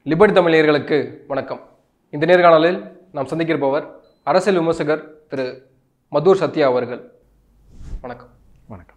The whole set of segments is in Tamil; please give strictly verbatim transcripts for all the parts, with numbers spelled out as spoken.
லிபர்டி தமிழர்களுக்கு வணக்கம். இந்த நேர்காணலில் நாம் சந்திக்கிருப்பவர் அரசியல் விமர்சகர் திரு மதுர் சத்யா அவர்கள். வணக்கம். வணக்கம்.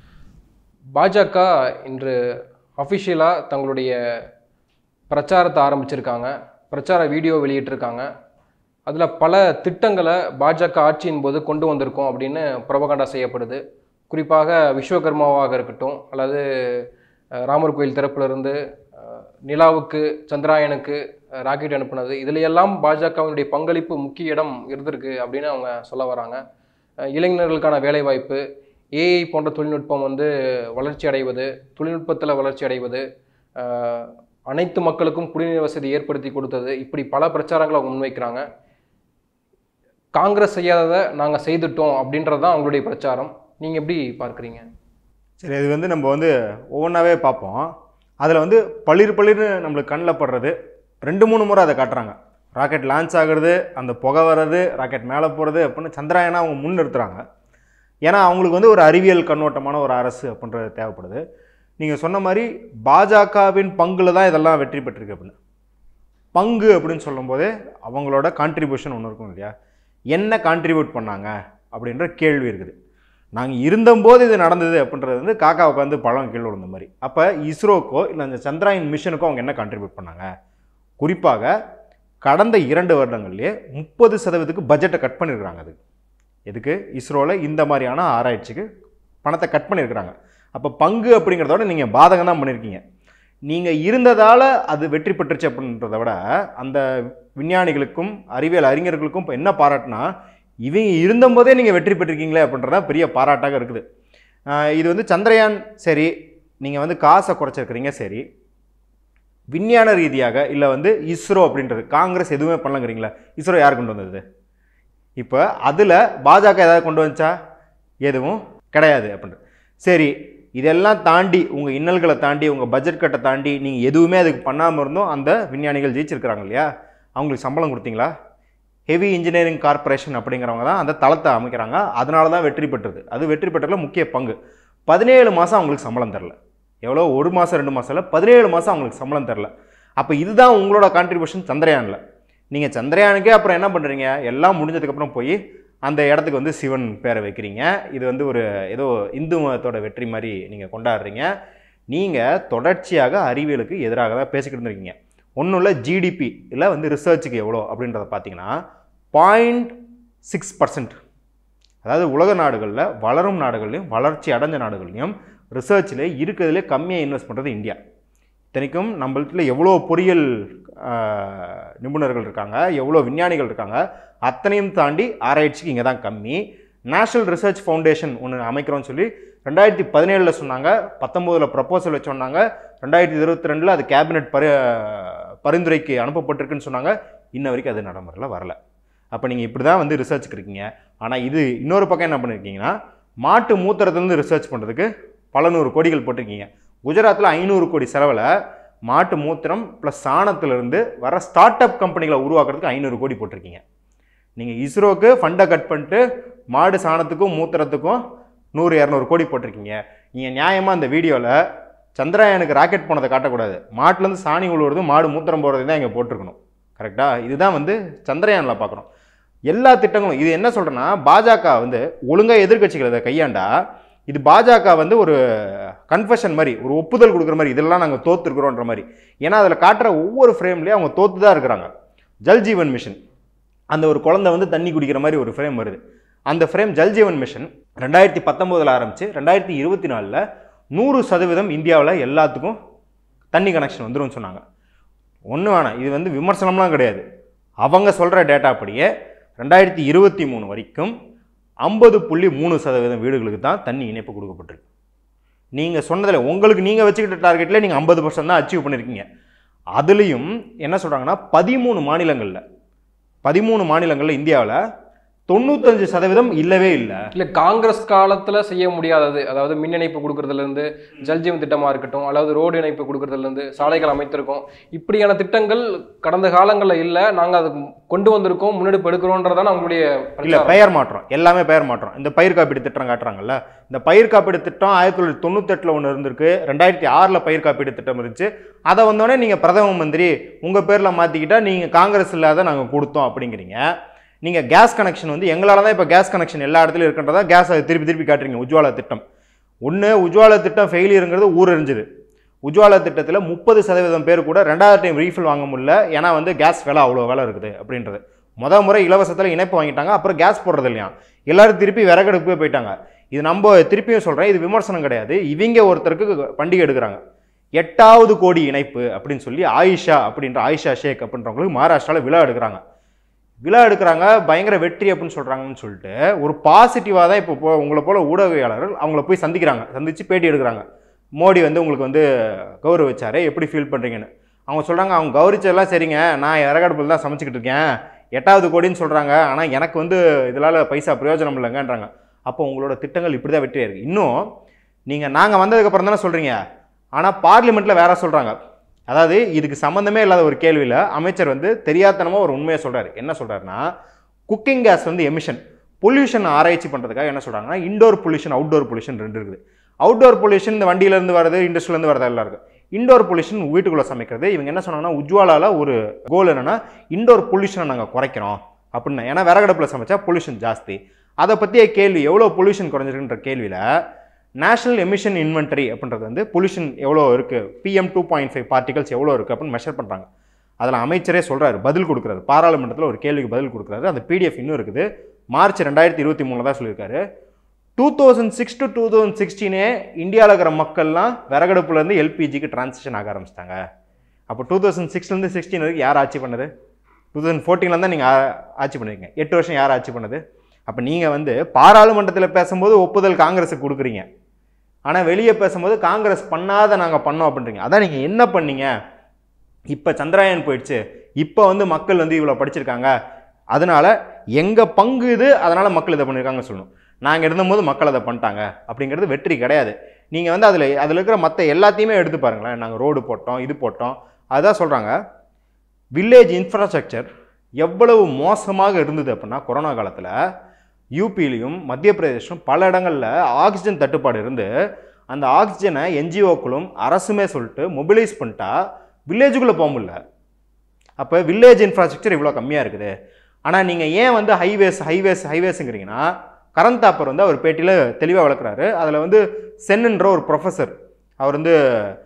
பாஜக இன்று அஃபிஷியலாக தங்களுடைய பிரச்சாரத்தை ஆரம்பிச்சிருக்காங்க. பிரச்சார வீடியோ வெளியிட்டிருக்காங்க. அதில் பல திட்டங்களை பாஜக ஆட்சியின் போது கொண்டு வந்திருக்கோம் அப்படின்னு புரபகண்டா செய்யப்படுது. குறிப்பாக விஸ்வகர்மாவாக இருக்கட்டும், அல்லது ராமர் கோயில் திறப்பிலிருந்து நிலாவுக்கு சந்திராயனுக்கு ராக்கெட் அனுப்புனது, இதிலையெல்லாம் பாஜகவினுடைய பங்களிப்பு முக்கிய இடம் இருந்திருக்கு அப்படின்னு அவங்க சொல்ல வராங்க. இளைஞர்களுக்கான வேலைவாய்ப்பு, ஏஐ போன்ற தொழில்நுட்பம் வந்து வளர்ச்சி அடைவது, தொழில்நுட்பத்தில் வளர்ச்சி அடைவது, அனைத்து மக்களுக்கும் குடிநீர் வசதி ஏற்படுத்தி கொடுத்தது, இப்படி பல பிரச்சாரங்களை அவங்க முன்வைக்கிறாங்க. காங்கிரஸ் செய்யாததை நாங்கள் செய்துட்டோம் அப்படின்றது தான் அவங்களுடைய பிரச்சாரம். நீங்கள் எப்படி பார்க்குறீங்க? சரி, இது வந்து நம்ம வந்து ஒவ்வொன்றாவே பார்ப்போம். அதில் வந்து பளிர் பளிர்னு நம்மளுக்கு கண்ணில் படுறது ரெண்டு மூணு முறை அதை காட்டுறாங்க. ராக்கெட் லான்ச் ஆகிறது, அந்த புகை வர்றது, ராக்கெட் மேலே போகிறது அப்படின்னு சந்திராயனை அவங்க முன் நிறுத்துகிறாங்க. ஏன்னா அவங்களுக்கு வந்து ஒரு அறிவியல் கண்ணோட்டமான ஒரு அரசு அப்படின்றது தேவைப்படுது. நீங்கள் சொன்ன மாதிரி பாஜகவின் பங்கில் தான் இதெல்லாம் வெற்றி பெற்றிருக்கு அப்படின்னு. பங்கு அப்படின்னு சொல்லும்போதே அவங்களோட கான்ட்ரிபியூஷன் ஒன்று இருக்கும் இல்லையா? என்ன கான்ட்ரிபியூட் பண்ணாங்க அப்படின்ற கேள்வி இருக்குது. நாங்கள் இருந்தபோது இது நடந்தது அப்படின்றது வந்து காக்கா உட்காந்து பழம் கீழே விழுந்த மாதிரி. அப்போ இஸ்ரோக்கோ இல்லை அந்த சந்திராயன் மிஷனுக்கோ அவங்க என்ன கான்ட்ரிபியூட் பண்ணாங்க? குறிப்பாக கடந்த இரண்டு வருடங்கள்லேயே முப்பது சதவீதத்துக்கு பட்ஜெட்டை கட் பண்ணியிருக்கிறாங்க. அது எதுக்கு? இஸ்ரோவில் இந்த மாதிரியான ஆராய்ச்சிக்கு பணத்தை கட் பண்ணியிருக்கிறாங்க. அப்போ பங்கு அப்படிங்கிறதோட நீங்கள் பாதகம் தான் பண்ணியிருக்கீங்க. நீங்கள் இருந்ததால் அது வெற்றி பெற்றுச்சு அப்படின்றத விட அந்த விஞ்ஞானிகளுக்கும் அறிவியல் அறிஞர்களுக்கும் இப்போ என்ன பாராட்டுனா, இவங்க இருந்தபோதே நீங்கள் வெற்றி பெற்றிருக்கீங்களே அப்படின்றத பெரிய பாராட்டாக இருக்குது. இது வந்து சந்திரயான் சரி, நீங்கள் வந்து காசை குறைச்சிருக்கிறீங்க சரி, விஞ்ஞான ரீதியாக இல்லை வந்து இஸ்ரோ அப்படின்றது காங்கிரஸ் எதுவுமே பண்ணலங்கிறீங்களா? இஸ்ரோ யார் கொண்டு வந்தது? இப்போ அதில் பாஜக ஏதாவது கொண்டு வந்துச்சா? எதுவும் கிடையாது அப்படின்றது. சரி, இதெல்லாம் தாண்டி உங்கள் இன்னல்களை தாண்டி உங்கள் பட்ஜெட் கட்டை தாண்டி நீங்கள் எதுவுமே அதுக்கு பண்ணாமல் இருந்தோம் அந்த விஞ்ஞானிகள் ஜெயிச்சிருக்கிறாங்க இல்லையா? அவங்களுக்கு சம்பளம் கொடுத்தீங்களா? ஹெவி இன்ஜினியரிங் கார்பரேஷன் அப்படிங்கிறவங்க தான் அந்த தளத்தை அமைக்கிறாங்க. அதனால தான் வெற்றி பெற்றது. அது வெற்றி பெற்றதில் முக்கிய பங்கு. பதினேழு மாதம் அவங்களுக்கு சம்பளம் தரல. எவ்வளோ? ஒரு மாதம் ரெண்டு மாதம் இல்லை, பதினேழு மாதம் அவங்களுக்கு சம்பளம் தரல. அப்போ இதுதான் உங்களோட கான்ட்ரிபியூஷன் சந்திரயானில். நீங்கள் சந்திரயானுக்கே அப்புறம் என்ன பண்ணுறீங்க? எல்லாம் முடிஞ்சதுக்கப்புறம் போய் அந்த இடத்துக்கு வந்து சிவன் பேரை வைக்கிறீங்க. இது வந்து ஒரு ஏதோ இந்து மதத்தோட வெற்றி மாதிரி நீங்கள் கொண்டாடுறீங்க. நீங்கள் தொடர்ச்சியாக அறிவியலுக்கு எதிராக தான் பேசிக்கிட்டு இருந்திருக்கீங்க. ஒன்றும் இல்லை, ஜிடிபி இல்லை வந்து ரிசர்ச்சுக்கு எவ்வளோ அப்படின்றத பார்த்தீங்கன்னா பாயிண்ட் சிக்ஸ் பர்சன்ட். அதாவது உலக நாடுகளில் வளரும் நாடுகள்லையும் வளர்ச்சி அடைஞ்ச நாடுகள்லையும் ரிசர்ச்சில் இருக்கிறதுலே கம்மியாக இன்வெஸ்ட் பண்ணுறது இந்தியா. இத்தனைக்கும் நம்மள்கிட்ட எவ்வளோ பொறியியல் நிபுணர்கள் இருக்காங்க, எவ்வளோ விஞ்ஞானிகள் இருக்காங்க, அத்தனையும் தாண்டி ஆராய்ச்சிக்கு இங்கே தான் கம்மி. நேஷனல் ரிசர்ச் ஃபவுண்டேஷன் ஒன்று அமைக்கிறோன்னு சொல்லி ரெண்டாயிரத்தி பதினேழில் சொன்னாங்க, பத்தொம்போதில் ப்ரப்போசல் வச்சோன்னாங்க, ரெண்டாயிரத்தி இருபத்தி ரெண்டில் அது கேபினெட் பரி பரிந்துரைக்கு அனுப்பப்பட்டிருக்குன்னு சொன்னாங்க. இன்ன வரைக்கும் அது நடைமுறையில் வரல. அப்போ நீங்கள் இப்படி தான் வந்து ரிசர்ச்சுக்கு இருக்கீங்க. ஆனால் இது இன்னொரு பக்கம் என்ன பண்ணியிருக்கீங்கன்னா, மாட்டு மூத்திரத்துலேருந்து ரிசர்ச் பண்ணுறதுக்கு பல நூறு கோடிகள் போட்டிருக்கீங்க. குஜராத்தில் ஐநூறு கோடி செலவில் மாட்டு மூத்திரம் ப்ளஸ் சாணத்திலிருந்து வர ஸ்டார்ட் அப் கம்பெனிகளை உருவாக்குறதுக்கு ஐநூறு கோடி போட்டிருக்கீங்க. நீங்கள் இஸ்ரோக்கு ஃபண்டை கட் பண்ணிட்டு மாடு சாணத்துக்கும் மூத்திரத்துக்கும் நூறு இரநூறு கோடி போட்டிருக்கீங்க. நீங்கள் நியாயமாக அந்த வீடியோவில் சந்திராயனுக்கு ராக்கெட் போனதை காட்டக்கூடாது, மாட்டிலேருந்து சாணி உழுவுறது மாடு மூத்திரம் போடுறது தான் இங்கே போட்டிருக்கணும். கரெக்டாக? இதுதான் வந்து சந்திரயானில் பார்க்குறோம். எல்லா திட்டங்களும் இது என்ன சொல்கிறேன்னா, பாஜக வந்து ஒழுங்காக எதிர்கட்சிகள் இதை கையாண்டா இது பாஜக வந்து ஒரு கன்ஃபெஷன் மாதிரி, ஒரு ஒப்புதல் கொடுக்குற மாதிரி, இதெல்லாம் நாங்கள் தோற்றுருக்குறோன்ற மாதிரி. ஏன்னா அதில் காட்டுற ஒவ்வொரு ஃப்ரேம்லேயும் அவங்க தோற்று தான் இருக்கிறாங்க. ஜல்ஜீவன் மிஷன், அந்த ஒரு குழந்தை வந்து தண்ணி குடிக்கிற மாதிரி ஒரு ஃப்ரேம் வருது. அந்த ஃப்ரேம் ஜல்ஜீவன் மிஷன் ரெண்டாயிரத்தி பத்தொம்போதில் ஆரம்பித்து ரெண்டாயிரத்தி இருபத்தி நாலில் நூறு சதவீதம் இந்தியாவில் எல்லாத்துக்கும் தண்ணி கனெக்ஷன் வந்துடும் சொன்னாங்க. ஒன்று வேணாம், இது வந்து விமர்சனம்லாம் கிடையாது. அவங்க சொல்கிற டேட்டா அப்படியே ரெண்டாயிரத்தி இருபத்தி மூணு வரைக்கும் ஐம்பது புள்ளி மூணு சதவீதம் வீடுகளுக்கு தான் தண்ணி இணைப்பு கொடுக்கப்பட்டிருக்கு. நீங்கள் சொன்னதில் உங்களுக்கு நீங்கள் வச்சுக்கிட்ட டார்கெட்டில் நீங்கள் ஐம்பது பர்சன்ட் தான் அச்சீவ் பண்ணியிருக்கீங்க. அதுலேயும் என்ன சொல்கிறாங்கன்னா, பதிமூணு மாநிலங்களில் பதிமூணு மாநிலங்களில் இந்தியாவில் தொண்ணூத்தஞ்சு சதவீதம் இல்லவே இல்லை. இல்லை காங்கிரஸ் காலத்தில் செய்ய முடியாதது, அதாவது மின் இணைப்பு கொடுக்கறதுலேருந்து ஜல்ஜீவன் திட்டமாக இருக்கட்டும், அல்லது ரோடு இணைப்பு கொடுக்கறதுலேருந்து சாலைகள் அமைத்திருக்கோம், இப்படியான திட்டங்கள் கடந்த காலங்களில் இல்லை, நாங்கள் அது கொண்டு வந்திருக்கோம், முன்னெடுப்பு எடுக்கிறோன்றதான் அவங்களுடைய இல்லை பெயர் மாற்றம், எல்லாமே பெயர் மாற்றம். இந்த பயிர் காப்பீடு திட்டம் காட்டுறாங்கல்ல, இந்த பயிர் காப்பீடு திட்டம் ஆயிரத்தி தொள்ளாயிரத்தி தொண்ணூத்தெட்டில் ஒன்று இருந்திருக்கு, ரெண்டாயிரத்தி ஆறில் பயிர் காப்பீடு திட்டம் இருந்துச்சு. அதை வந்தோடனே நீங்கள் பிரதம மந்திரி உங்கள் பேரில் மாற்றிக்கிட்டா நீங்கள் காங்கிரஸ் இல்லாத நாங்கள் கொடுத்தோம் அப்படிங்கிறீங்க. நீங்கள் கேஸ் கனெக்ஷன் வந்து எங்களால் தான் இப்போ கேஸ் கனெக்ஷன் எல்லா இடத்துலையும் இருக்கின்றதா கேஸ் அதை திருப்பி திருப்பி காட்டுறீங்க. உஜ்வாலா திட்டம் ஒன்று, உஜ்வாலா திட்டம் ஃபெயிலியருங்கிறது ஊரறிஞ்சுது. உஜ்வாலா திட்டத்தில் முப்பது சதவீதம் பேர் கூட ரெண்டாவது டைம் ரீஃபில் வாங்க முடியல, ஏன்னா வந்து கேஸ் விலை அவ்வளோ விலை இருக்குது அப்படின்றது. முதல் முறை இலவசத்தில் இணைப்பு வாங்கிட்டாங்க, அப்புறம் கேஸ் போடுறது இல்லையா, எல்லாரும் திருப்பி விறகடுப்பே போயிட்டாங்க. இது நம்ம திருப்பியும் சொல்கிறேன், இது விமர்சனம் கிடையாது. இவங்க ஒருத்தருக்கு பண்டிகை எடுக்கிறாங்க, எட்டாவது கோடி இணைப்பு அப்படின்னு சொல்லி ஆயிஷா அப்படின்ற ஆயிஷா ஷேக் அப்படின்றவங்களுக்கு மகாராஷ்டிராவில் விழா எடுக்கிறாங்க. விழா எடுக்கிறாங்க, பயங்கர வெற்றி அப்படின்னு சொல்கிறாங்கன்னு சொல்லிட்டு ஒரு பாசிட்டிவாக தான் இப்போ உங்களை போல ஊடகவியாளர்கள் அவங்கள போய் சந்திக்கிறாங்க, சந்தித்து பேட்டி எடுக்கிறாங்க. மோடி வந்து உங்களுக்கு வந்து கௌரவிச்சாரு, எப்படி ஃபீல் பண்ணுறீங்கன்னு. அவங்க சொல்கிறாங்க, அவங்க கௌரவிச்சதெல்லாம் சரிங்க, நான் விறகடுப்பில் தான் சமைச்சிக்கிட்டு இருக்கேன், எட்டாவது கோடின்னு சொல்கிறாங்க, ஆனால் எனக்கு வந்து இதனால் பைசா பிரயோஜனம் இல்லைங்கன்றாங்க. அப்போ உங்களோட திட்டங்கள் இப்படி தான் வெற்றியாக இருக்குது. இன்னும் நீங்கள் நாங்கள் வந்ததுக்கப்புறம் தானே சொல்கிறீங்க, ஆனால் பார்லிமெண்ட்டில் வேற சொல்கிறாங்க. அதாவது இதுக்கு சம்மந்தமே இல்லாத ஒரு கேள்வியில் அமைச்சர் வந்து தெரியாதனமாக ஒரு உண்மையை சொல்கிறார். என்ன சொல்கிறாருன்னா, குக்கிங் கேஸ் வந்து எமிஷன் பொல்யூஷன் ஆராய்ச்சி பண்ணுறதுக்காக என்ன சொல்கிறாங்கன்னா, இண்டோர் பொல்யூஷன் அவுட்டோர் பொல்யூஷன் ரெண்டு இருக்குது. அவுட்டோர் பொல்யூஷன் இந்த வண்டியிலேருந்து வருது, இண்டஸ்ட்ரியிலேருந்து வரது எல்லாம் இருக்குது. இண்டோர் பொல்யூஷன் வீட்டுக்குள்ளே சமைக்கிறது. இவங்க என்ன சொன்னாங்கன்னா, உஜ்வாலாவில் ஒரு கோல் என்னென்னா இண்டோர் பொல்யூஷனை நாங்கள் குறைக்கிறோம் அப்படின்னு. ஏன்னா விறகடுப்பில் சமைச்சா பொல்யூஷன் ஜாஸ்தி. அதை பற்றிய கேள்வி எவ்வளோ பொல்யூஷன் குறைஞ்சிருக்குன்ற கேள்வியில் நேஷனல் எமிஷன் இன்வென்டரி அப்படின்றது வந்து பொல்யூஷன் எவ்வளோ இருக்குது, PM two point five particles எவ்வளோ இருக்குது அப்படின்னு மெஷர் பண்ணுறாங்க. அதில் அமைச்சரே சொல்கிறாரு, பதில் கொடுக்குறாரு, பாராளுமன்றத்தில் ஒரு கேள்விக்கு பதில் கொடுக்குறாரு. அந்த பிடிஎஃப் இன்னும் இருக்குது, மார்ச் ரெண்டாயிரத்தி இருபத்தி மூணில் தான் சொல்லியிருக்காரு. Two thousand six to two thousand சிக்ஸ்டீனே இந்தியாவில் இருக்கிற மக்கள்லாம் விறகடுப்புலேருந்து எல்பிஜிக்கு டிரான்சிஷன் ஆக ஆரம்பிச்சிட்டாங்க. அப்போ டூ தௌசண்ட் சிக்ஸ்லேருந்து சிக்ஸ்டீன் வரைக்கும் யார் ஆட்சி பண்ணது? டூ தௌசண்ட் ஃபோர்டீனில் தான் நீங்கள் ஆட்சி பண்ணியிருக்கீங்க. எட்டு வருஷம் யார் ஆட்சி பண்ணது? அப்போ நீங்கள் வந்து பாராளுமன்றத்தில் பேசும்போது ஒப்புதல் காங்கிரஸுக்கு கொடுக்குறீங்க, ஆனால் வெளியே பேசும்போது காங்கிரஸ் பண்ணாத நாங்கள் பண்ணோம் அப்படின்றீங்க. அதான் நீங்கள் என்ன பண்ணீங்க? இப்போ சந்திராயன் போயிடுச்சு, இப்போ வந்து மக்கள் வந்து இவ்வளோ படிச்சிருக்காங்க, அதனால் எங்கள் பங்கு இது, அதனால் மக்கள் இதை பண்ணியிருக்காங்கன்னு சொல்லணும். நாங்கள் இருந்தபோது மக்கள் அதை பண்ணிட்டாங்க அப்படிங்கிறது வெற்றி கிடையாது. நீங்கள் வந்து அதில் அதில் இருக்கிற மற்ற எல்லாத்தையுமே எடுத்து பாருங்களேன். நாங்கள் ரோடு போட்டோம், இது போட்டோம், அதுதான் சொல்கிறாங்க. வில்லேஜ் இன்ஃப்ராஸ்ட்ரக்சர் எவ்வளவு மோசமாக இருந்தது அப்படின்னா, கொரோனா காலத்தில் யூபியிலையும் மத்திய பிரதேசம் பல இடங்களில் ஆக்சிஜன் தட்டுப்பாடு இருந்து அந்த ஆக்சிஜனை என்ஜிஓக்களும் அரசுமே சொல்லிட்டு மொபிலைஸ் பண்ணிட்டா வில்லேஜுக்குள்ளே போக முடியல. அப்போ வில்லேஜ் இன்ஃப்ராஸ்ட்ரக்சர் இவ்வளோ கம்மியாக இருக்குது. ஆனால் நீங்கள் ஏன் வந்து ஹைவேஸ் ஹைவேஸ் ஹைவேஸுங்கிறீங்கன்னா, கரண் தாப்பர் வந்து அவர் பேட்டியில் தெளிவாக வளர்க்குறாரு. அதில் வந்து சென்னுன்ற ஒரு ப்ரொஃபஸர், அவர் வந்து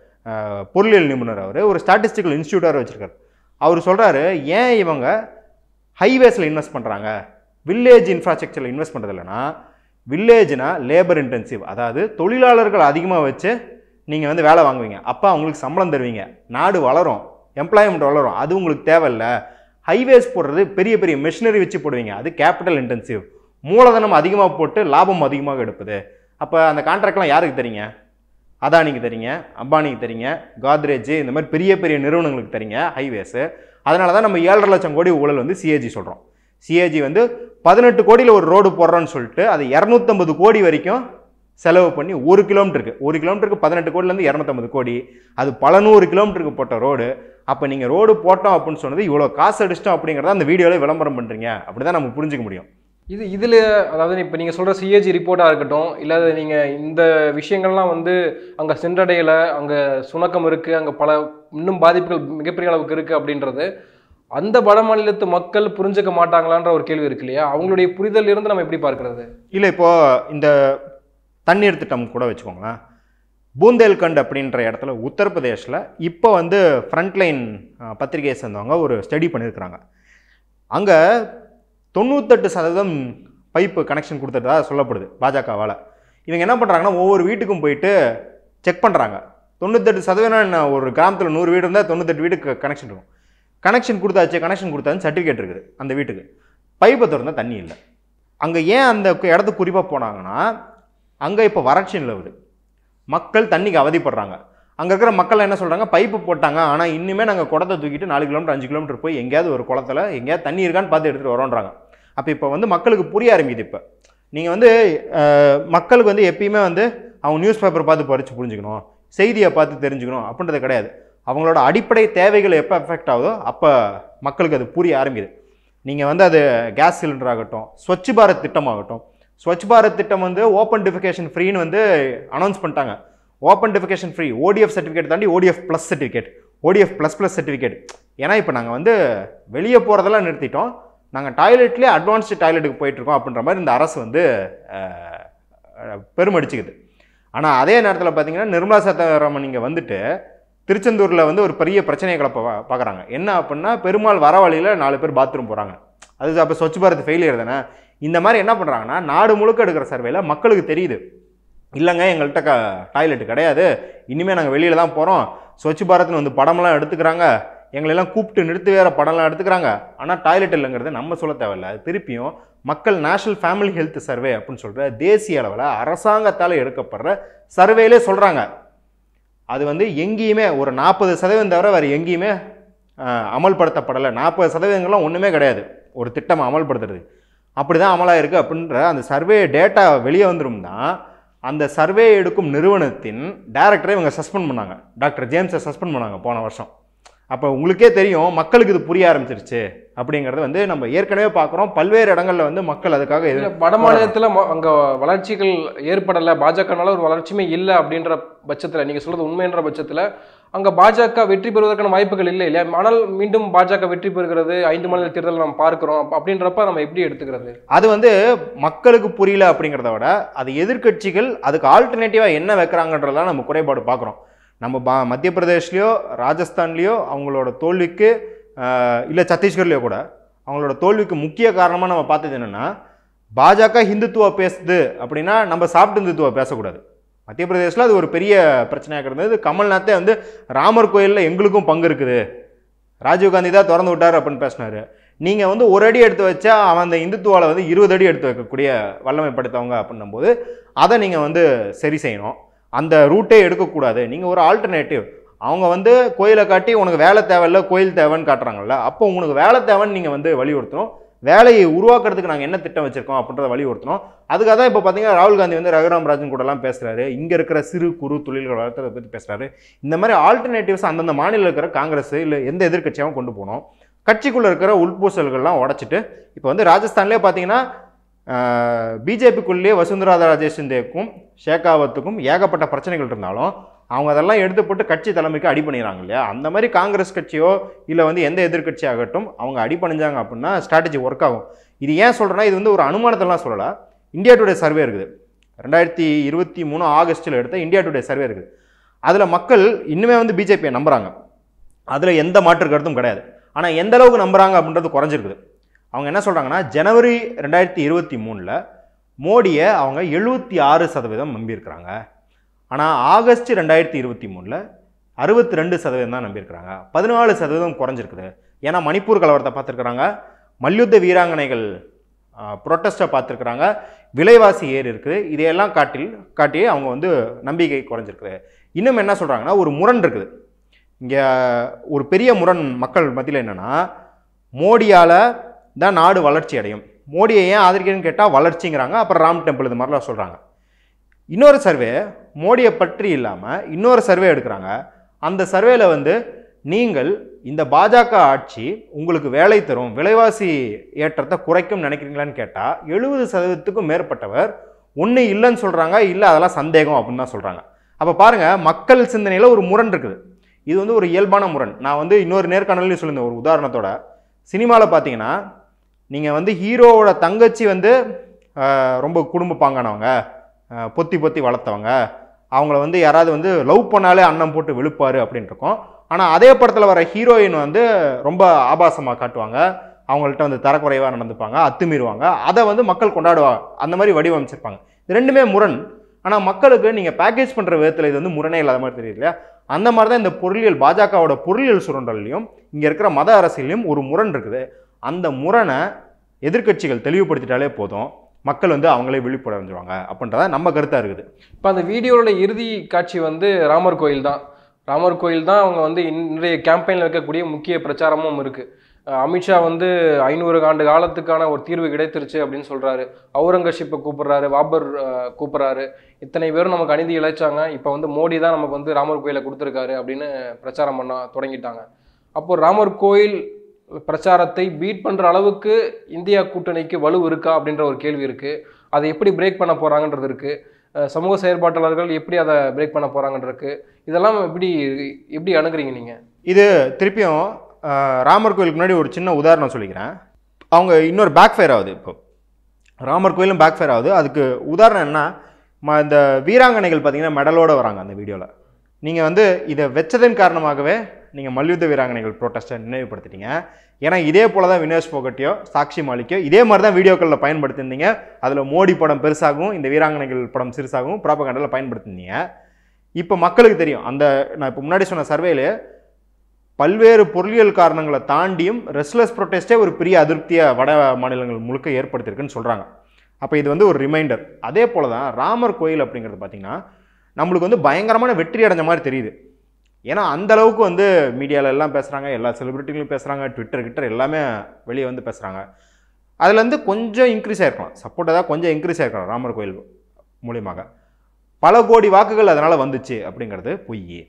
பொருளியல் நிபுணர், அவர் ஒரு ஸ்டாட்டிஸ்டிக்கல் இன்ஸ்டியூட்டாக வச்சுருக்காரு. அவர் சொல்கிறாரு, ஏன் இவங்க ஹைவேஸில் இன்வெஸ்ட் பண்ணுறாங்க, வில்லேஜ் இன்ஃப்ராஸ்ட்ரக்சரில் இன்வெஸ்ட் பண்ணுறது இல்லைன்னா, வில்லேஜ்னா லேபர் இன்டென்சிவ், அதாவது தொழிலாளர்கள் அதிகமாக வச்சு நீங்கள் வந்து வேலை வாங்குவீங்க, அப்போ அவங்களுக்கு சம்பளம் தருவீங்க, நாடு வளரும், எம்ப்ளாய்மெண்ட் வளரும், அது உங்களுக்கு தேவையில்லை. ஹைவேஸ் போடுறது பெரிய பெரிய மிஷினரி வச்சு போடுவீங்க, அது கேபிட்டல் இன்டென்சிவ், மூலதனம் அதிகமாக போட்டு லாபம் அதிகமாக எடுப்பது. அப்போ அந்த கான்ட்ராக்ட்லாம் யாருக்கு தரீங்க? அதானிக்கு தரீங்க, அம்பானிக்கு தரீங்க, காத்ரேஜ், இந்த மாதிரி பெரிய பெரிய நிறுவனங்களுக்கு தரீங்க ஹைவேஸு. அதனால தான் நம்ம ஏழரை லட்சம் கோடி ஊழல் வந்து சிஏஜி சொல்கிறோம். சிஏஜி வந்து பதினெட்டு கோடியில் ஒரு ரோடு போடுறோன்னு சொல்லிட்டு அது இரநூத்தம்பது கோடி வரைக்கும் செலவு பண்ணி ஒரு கிலோமீட்டருக்கு ஒரு கிலோமீட்டருக்கு பதினெட்டு கோடிலேருந்து இரநூத்தம்பது கோடி, அது பல நூறு கிலோமீட்டருக்கு போட்ட ரோடு. அப்போ நீங்கள் ரோடு போட்டோம் அப்படின்னு சொன்னது இவ்வளோ காசு அடிச்சிட்டோம் அப்படிங்கிறத அந்த வீடியோவில் விளம்பரம் பண்ணுறீங்க, அப்படி தான் நம்ம புரிஞ்சிக்க முடியும். இது இதில் அதாவது இப்போ நீங்கள் சொல்கிற சிஏஜி ரிப்போர்ட்டாக இருக்கட்டும், இல்லை நீங்கள் இந்த விஷயங்கள்லாம் வந்து அங்கே சென்றடையலை, அங்கே சுணக்கம் இருக்குது, அங்கே பல இன்னும் பாதிப்புகள் மிகப்பெரிய அளவுக்கு இருக்குது அப்படின்றது அந்த வட மாநிலத்து மக்கள் புரிஞ்சுக்க மாட்டாங்களான்ற ஒரு கேள்வி இருக்கு இல்லையா? அவங்களுடைய புரிதல் இருந்து நம்ம எப்படி பார்க்கறது? இல்லை, இப்போது இந்த தண்ணீர் திட்டம் கூட வச்சுக்கோங்களேன். பூந்தேல்கண்ட் அப்படின்ற இடத்துல உத்தரப்பிரதேஷில் இப்போ வந்து ஃப்ரண்ட்லைன் பத்திரிகையை சேர்ந்தவங்க ஒரு ஸ்டடி பண்ணியிருக்கிறாங்க. அங்கே தொண்ணூத்தெட்டு சதவீதம் பைப்பு கனெக்ஷன் கொடுத்துட்டதா சொல்லப்படுது பாஜகவால். இவங்க என்ன பண்ணுறாங்கன்னா, ஒவ்வொரு வீட்டுக்கும் போயிட்டு செக் பண்ணுறாங்க. தொண்ணூத்தெட்டு சதவீதம் ஒரு கிராமத்தில் நூறு வீடு இருந்தால் தொண்ணூத்தெட்டு வீட்டுக்கு கனெக்ஷன் இருக்கும். கனெக்ஷன் கொடுத்தாச்சு கனெக்ஷன் கொடுத்தாச்சு சர்டிஃபிகேட் இருக்குது அந்த வீட்டுக்கு, பைப்பை திறந்தால் தண்ணி இல்லை. அங்கே ஏன் அந்த இடத்துக்கு குறிப்பாக போனாங்கன்னா, அங்கே இப்போ வறட்சி நிலவுது, மக்கள் தண்ணிக்கு அவதிப்படுறாங்க. அங்கே இருக்கிற மக்கள் என்ன சொல்கிறாங்க, பைப்பு போட்டாங்க, ஆனால் இன்னுமே நாங்கள் குடத்தை தூக்கிட்டு நாலு கிலோமீட்டர் அஞ்சு கிலோமீட்டர் போய் எங்கேயாவது ஒரு குளத்தில் எங்கேயாவது தண்ணி இருக்கான்னு பார்த்து எடுத்துகிட்டு வரோன்றாங்க. அப்போ இப்போ வந்து மக்களுக்கு புரிய ஆரம்பிக்குது. இப்போ நீங்கள் வந்து மக்களுக்கு வந்து எப்பயுமே வந்து அவங்க நியூஸ் பேப்பர் பார்த்து படித்து புரிஞ்சுக்கணும், செய்தியை பார்த்து தெரிஞ்சுக்கணும் அப்படின்றது கிடையாது. அவங்களோட அடிப்படை தேவைகள் எப்போ எஃபெக்ட் ஆகுதோ அப்போ மக்களுக்கு அது புரிய ஆரம்பிக்குது. நீங்கள் வந்து அது கேஸ் சிலிண்டர் ஆகட்டும், ஸ்வச் பாரத் திட்டமாகட்டும். ஸ்வச் பாரத் திட்டம் வந்து ஓப்பன் டிஃபிகேஷன் ஃப்ரீன்னு வந்து அனௌன்ஸ் பண்ணிட்டாங்க. Open defecation free, ODF certificate தாண்டி ODF plus certificate, ODF plus plus certificate. ஏன்னா இப்போ நாங்கள் வந்து வெளியே போகிறதெல்லாம் நிறுத்திட்டோம், நாங்கள் டாய்லெட்லேயே அட்வான்ஸ்டு டாய்லெட்டுக்கு போயிட்டுருக்கோம் அப்படின்ற மாதிரி இந்த அரசு வந்து பெருமடிச்சுக்குது. ஆனால் அதே நேரத்தில் பார்த்தீங்கன்னா நிர்மலா சீதாராமன் இங்கே வந்துட்டு திருச்செந்தூரில் வந்து ஒரு பெரிய பிரச்சனையை கிளப்ப பார்க்குறாங்க. என்ன அப்படின்னா பெருமாள் வர வழியில் நாலு பேர் பாத்ரூம் போகிறாங்க. அது அப்போ ஸ்வச் பாரத் ஃபெயிலியர் தானே. இந்த மாதிரி என்ன பண்ணுறாங்கன்னா நாடு முழுக்க எடுக்கிற சர்வேல மக்களுக்கு தெரியுது, இல்லைங்க எங்கள்கிட்ட க டாய்லெட் கிடையாது, இனிமேல் நாங்கள் வெளியில் தான் போகிறோம். ஸ்வச் பாரத்னு வந்து படமெல்லாம் எடுத்துக்கிறாங்க, எங்களெல்லாம் கூப்பிட்டு நிறுத்தி வேறு படம்லாம் எடுத்துக்கிறாங்க, ஆனால் டாய்லெட் இல்லைங்கிறது நம்ம சொல்ல தேவையில்லை. அது திருப்பியும் மக்கள் நேஷனல் ஃபேமிலி ஹெல்த் சர்வே அப்படின்னு சொல்கிற தேசிய அளவில் அரசாங்கத்தால் எடுக்கப்படுற சர்வேலே சொல்கிறாங்க. அது வந்து எங்கேயுமே ஒரு நாற்பது சதவீதம் தவிர வேறு எங்கேயுமே அமல்படுத்தப்படலை. நாற்பது சதவீதங்கள்லாம் ஒன்றுமே கிடையாது ஒரு திட்டம் அமல்படுத்துறது. அப்படி தான் அமலாக இருக்குது அப்படின்ற அந்த சர்வே டேட்டா வெளியே வந்துடும் தான் அந்த சர்வே எடுக்கும் நிறுவனத்தின் டைரக்டரை இவங்க சஸ்பெண்ட் பண்ணாங்க. டாக்டர் ஜேம்ஸை சஸ்பெண்ட் பண்ணாங்க போன வருஷம். அப்போ உங்களுக்கே தெரியும் மக்களுக்கு இது புரிய ஆரம்பிச்சிருச்சு அப்படிங்கிறது வந்து நம்ம ஏற்கனவே பார்க்குறோம். பல்வேறு இடங்களில் வந்து மக்கள் அதுக்காக எது வட மாநிலத்தில் அங்கே வளர்ச்சிகள் ஏற்படலை, பாஜகனால ஒரு வளர்ச்சியுமே இல்லை அப்படின்ற பட்சத்தில், நீங்கள் சொல்கிறது உண்மைன்ற பட்சத்தில் அங்கே பாஜக வெற்றி பெறுவதற்கான வாய்ப்புகள் இல்லை இல்லையா? ஆனால் மீண்டும் பாஜக வெற்றி பெறுகிறது ஐந்து மாநில தேர்தல் நம்ம பார்க்குறோம் அப்படின்றப்ப நம்ம எப்படி எடுத்துக்கிறது? அது வந்து மக்களுக்கு புரியல அப்படிங்கிறத விட அது எதிர்கட்சிகள் அதுக்கு ஆல்டர்னேட்டிவாக என்ன வைக்கிறாங்கன்றதான் நம்ம குறைபாடு பார்க்குறோம். நம்ம பா மத்திய பிரதேஷ்லேயோ ராஜஸ்தான்லேயோ அவங்களோட தோல்விக்கு இல்லை சத்தீஸ்கர்லேயோ கூட அவங்களோட தோல்விக்கு முக்கிய காரணமாக நம்ம பார்த்தது என்னென்னா பாஜக ஹிந்துத்துவா பேசுது அப்படின்னா நம்ம சாப்பிட்டு ஹிந்துத்துவா பேசக்கூடாது. மத்திய பிரதேசில் அது ஒரு பெரிய பிரச்சனையாக இருந்தது. கமல்நாத்தே வந்து ராமர் கோயிலில் எங்களுக்கும் பங்கு இருக்குது, ராஜீவ்காந்தி தான் திறந்து விட்டார் அப்படின்னு பேசினார். நீங்கள் வந்து ஒரு அடி எடுத்து வச்சா அவன் அந்த இந்துத்துவாவில் வந்து இருபது அடி எடுத்து வைக்கக்கூடிய வல்லமை படுத்தவங்க அப்படின்னும் போது அதை நீங்கள் வந்து சரி செய்யணும். அந்த ரூட்டே எடுக்கக்கூடாது. நீங்கள் ஒரு ஆல்டர்னேட்டிவ், அவங்க வந்து கோயிலை காட்டி உனக்கு வேலை தேவையில்லை கோயில் தேவைன்னு காட்டுறாங்கல்ல, அப்போ உங்களுக்கு வேலை தேவைன்னு நீங்கள் வந்து வலியுறுத்தணும். வேலையை உருவாக்குறதுக்கு நாங்கள் என்ன திட்டம் வச்சுருக்கோம் அப்படின்றத வலியுறுத்தணும். அதுக்காக தான் இப்போ பார்த்தீங்கன்னா ராகுல் காந்தி வந்து ரகுராம் ராஜன் கூடலாம் பேசுகிறாரு, இங்கே இருக்கிற சிறு குறு தொழில்கள் வளர்த்ததை பற்றி பேசுகிறாரு. இந்த மாதிரி ஆல்டர்னேட்டிவ்ஸ் அந்தந்த மாநிலம் இருக்கிற காங்கிரஸ் இல்லை எந்த எதிர்கட்சியாகவும் கொண்டு போகணும். கட்சிக்குள்ளே இருக்கிற உள்பூசல்கள்லாம் உடச்சிட்டு இப்போ வந்து ராஜஸ்தான்லேயே பார்த்தீங்கன்னா பிஜேபிக்குள்ளேயே வசுந்தரா ராஜே சிந்தேக்கும் ஷேகாவத்துக்கும் ஏகப்பட்ட பிரச்சனைகள் இருந்தாலும் அவங்க அதெல்லாம் எடுத்து போட்டு கட்சி தலைமைக்கு அடி பண்ணிடுறாங்க இல்லையா? அந்த மாதிரி காங்கிரஸ் கட்சியோ இல்லை வந்து எந்த எதிர்கட்சி ஆகட்டும் அவங்க அடி பண்ணிஞ்சாங்க அப்படின்னா ஸ்ட்ராட்டஜி ஒர்க் ஆகும். இது ஏன் சொல்கிறேன்னா இது வந்து ஒரு அனுமானத்தெல்லாம் சொல்லலை. இந்தியா டுடே சர்வே இருக்குது, ரெண்டாயிரத்தி இருபத்தி மூணு ஆகஸ்ட்டில் எடுத்த இந்தியா டுடே சர்வே இருக்குது. அதில் மக்கள் இன்னுமே வந்து பிஜேபியை நம்புகிறாங்க, அதில் எந்த மாற்று கருத்தும் கிடையாது. ஆனால் எந்த அளவுக்கு நம்புகிறாங்க அப்படின்றது குறைஞ்சிருக்குது. அவங்க என்ன சொல்கிறாங்கன்னா ஜனவரி ரெண்டாயிரத்தி இருபத்தி மூணில் மோடியை அவங்க எழுபத்தி ஆறு சதவீதம் நம்பியிருக்கிறாங்க. ஆனால் ஆகஸ்ட் ரெண்டாயிரத்தி இருபத்தி மூணில் அறுபத்தி ரெண்டு சதவீதம் தான் நம்பியிருக்கிறாங்க. பதினாலு சதவீதம் குறைஞ்சிருக்குது. ஏன்னா மணிப்பூர் கலவரத்தை பார்த்துருக்குறாங்க, மல்யுத்த வீராங்கனைகள் ப்ரொட்டஸ்ட்டை பார்த்துருக்குறாங்க, விலைவாசி ஏறி இருக்குது. இதையெல்லாம் காட்டில் காட்டி அவங்க வந்து நம்பிக்கை குறைஞ்சிருக்குது. இன்னும் என்ன சொல்கிறாங்கன்னா ஒரு முரண் இருக்குது இங்கே, ஒரு பெரிய முரண் மக்கள் மத்தியில் என்னென்னா மோடியால் தான் நாடு வளர்ச்சி அடையும், மோடியை ஏன் ஆதரிக்கிறேன்னு கேட்டால் வளர்ச்சிங்கிறாங்க, அப்புறம் ராம் டெம்பிள் இது மாதிரிலாம் சொல்கிறாங்க. இன்னொரு சர்வே மோடியை பற்றி இல்லாமல் இன்னொரு சர்வே எடுக்கிறாங்க. அந்த சர்வேல வந்து நீங்கள் இந்த பாஜக ஆட்சி உங்களுக்கு வேலை தரும், விலைவாசி ஏற்றத்தை குறைக்கும் நினைக்கிறீங்களான்னு கேட்டால் எழுபது சதவீதத்துக்கும் மேற்பட்டவர் ஒன்று இல்லைன்னு சொல்கிறாங்க, இல்லை அதெல்லாம் சந்தேகம் அப்படின்னு தான் சொல்கிறாங்க. அப்போ பாருங்கள் மக்கள் சிந்தனையில் ஒரு முரண் இருக்குது. இது வந்து ஒரு இயல்பான முரண். நான் வந்து இன்னொரு நேர்காணலையும் சொல்லியிருந்தேன் ஒரு உதாரணத்தோட. சினிமாவில் பார்த்தீங்கன்னா நீங்கள் வந்து ஹீரோவோட தங்கச்சி வந்து ரொம்ப குடும்ப பாங்கானவங்க, பொத்தி பொத்தி வளர்த்தவங்க, அவங்கள வந்து யாராவது வந்து லவ் பண்ணாலே அன்னம் போட்டு விழுப்பாரு அப்படின்னு இருக்கும். ஆனால் அதே படத்தில் வர ஹீரோயின் வந்து ரொம்ப ஆபாசமாக காட்டுவாங்க, அவங்கள்ட்ட வந்து தரக்குறைவாக நடந்துப்பாங்க, அத்துமீறுவாங்க, அதை வந்து மக்கள் கொண்டாடுவாங்க, அந்த மாதிரி வடிவமைச்சிருப்பாங்க. இது ரெண்டுமே முரண். ஆனால் மக்களுக்கு நீங்கள் பேக்கேஜ் பண்ணுற விதத்தில் இது வந்து முரணே இல்லாத மாதிரி தெரியுது இல்லையா? அந்த மாதிரி தான் இந்த பொருளியல் பாஜகவோட பொருளியல் சுரண்டல்லையும் இங்கே இருக்கிற மத அரசியலையும் ஒரு முரண் இருக்குது. அந்த முரணை எதிர்கட்சிகள் தெளிவுபடுத்திட்டாலே போதும், மக்கள் வந்து அவங்களே விழிப்படைஞ்சிருவாங்க அப்படின்றத நம்ம கருத்தாக இருக்குது. இப்போ அந்த வீடியோவோட இறுதி காட்சி வந்து ராமர் கோயில் தான். ராமர் கோயில் தான் அவங்க வந்து இன்றைய கேம்பெயினில் வைக்கக்கூடிய முக்கிய பிரச்சாரமும் இருக்குது. அமித்ஷா வந்து ஐநூறு ஆண்டு காலத்துக்கான ஒரு தீர்வு கிடைத்திருச்சு அப்படின்னு சொல்கிறாரு. அவுரங்கசீப்பை கூப்பிட்றாரு, பாபர் கூப்பிட்றாரு. இத்தனை பேரும் நமக்கு அநீதி இழைச்சாங்க, இப்போ வந்து மோடி தான் நமக்கு வந்து ராமர் கோயிலை கொடுத்துருக்காரு அப்படின்னு பிரச்சாரம் பண்ண தொடங்கிட்டாங்க. அப்போ ராமர் கோயில் பிரச்சாரத்தை பீட் பண்ணுற அளவுக்கு இந்தியா கூட்டணிக்கு வலு இருக்கா அப்படின்ற ஒரு கேள்வி இருக்குது. அதை எப்படி பிரேக் பண்ண போகிறாங்கன்றது இருக்குது. சமூக செயற்பாட்டாளர்கள் எப்படி அதை பிரேக் பண்ண போகிறாங்கன்றிருக்கு. இதெல்லாம் எப்படி எப்படி அணுகுறீங்க நீங்கள்? இது திருப்பியும் ராமர் கோயிலுக்கு முன்னாடி ஒரு சின்ன உதாரணம் சொல்லிக்கிறேன். அவங்க இன்னொரு பேக் ஃபயர் ஆகுது. இப்போ ராமர் கோயிலும் பேக் ஃபயர் ஆகுது. அதுக்கு உதாரணம் என்ன, இந்த வீராங்கனைகள் பார்த்தீங்கன்னா மெடலோடு வராங்க அந்த வீடியோவில். நீங்கள் வந்து இதை வச்சதன் காரணமாகவே நீங்கள் மல்யுத்த வீராங்கனைகள் ப்ரோட்டஸ்ட்டை நினைவுபடுத்திட்டீங்க. ஏன்னா இதே போல் தான் வினேஷ் போகட்டியோ சாக்ஷி மாலிக்கோ இதே மாதிரி தான் வீடியோக்களில் பயன்படுத்தியிருந்தீங்க. அதில் மோடி படம் பெருசாகவும் இந்த வீராங்கனைகள் படம் சிறுசாகவும் ப்ராபகண்டாவில் பயன்படுத்தியிருந்தீங்க. இப்போ மக்களுக்கு தெரியும். அந்த நான் இப்போ முன்னாடி சொன்ன சர்வேல பல்வேறு பொருளியல் காரணங்களை தாண்டியும் ரெஸ்ட்லெஸ் ப்ரொட்டஸ்டே ஒரு பெரிய அதிருப்தியை வட மாநிலங்கள் முழுக்க ஏற்படுத்தியிருக்குன்னு சொல்கிறாங்க. அப்போ இது வந்து ஒரு ரிமைண்டர். அதே போல் தான் ராமர் கோயில் அப்படிங்கிறது பார்த்திங்கன்னா நம்மளுக்கு வந்து பயங்கரமான வெற்றி அடைஞ்ச மாதிரி தெரியுது. ஏன்னா அந்த அளவுக்கு வந்து மீடியாவில் எல்லாம் பேசுகிறாங்க, எல்லா செலிபிரிட்டிகளும் பேசுகிறாங்க, ட்விட்டர் கிட்டர் எல்லாமே வெளியே வந்து பேசுகிறாங்க. அதுலேருந்து கொஞ்சம் இன்க்ரீஸ் ஆகிருக்கலாம், சப்போர்ட்டாக தான் கொஞ்சம் இன்க்ரீஸ் ஆகிருக்கலாம் ராமர் கோயில் மூலியமாக. பல கோடி வாக்குகள் அதனால் வந்துச்சு அப்படிங்கிறது பொய்.